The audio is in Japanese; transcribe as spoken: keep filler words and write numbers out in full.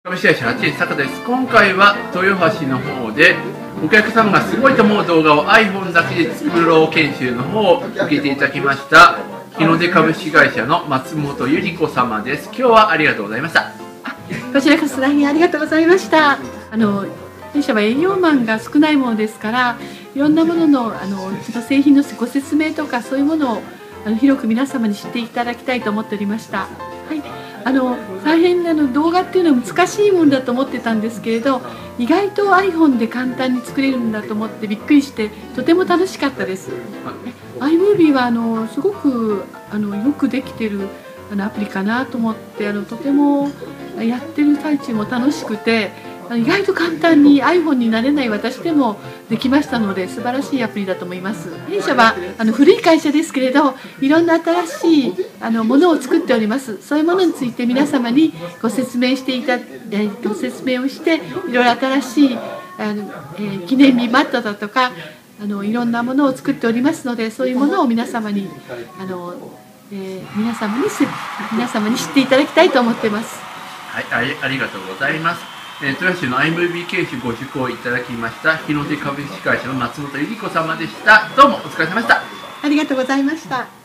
株式会社はちえん坂です。今回は豊橋の方でお客さんがすごいと思う動画を iPhone だけで作ろう研修の方を受けていただきました日の出株式会社の松本由里子様です。今日はありがとうございました。 こちらこそ大変ありがとうございました。あの弊社は営業マンが少ないものですから、いろんなもののあのうちの製品のご説明とかそういうものをあの広く皆様に知っていただきたいと思っておりました。はい、あの大変あの動画っていうのは難しいものだと思ってたんですけれど、意外と iPhone で簡単に作れるんだと思ってびっくりしてとても楽しかったです。iMovie はあのすごくあのよくできてるあのアプリかなと思って、あのとてもやってる最中も楽しくて、意外と簡単に iPhone になれない私でもできましたので、素晴らしいアプリだと思います。弊社はあの古い会社ですけれど、いろんな新しいあのものを作っております。そういうものについて皆様にご説明していたご説明をして、いろいろ新しいあの、えー、記念日マットだとかあのいろんなものを作っておりますので、そういうものを皆様にあの、えー、皆様に皆様に知っていただきたいと思っています。 はい、あり、ありがとうございます。えー、豊橋の iMovie 研修ご受講いただきました日の出株式会社の松本由里子様でした。どうもお疲れ様でした。 ありがとうございました。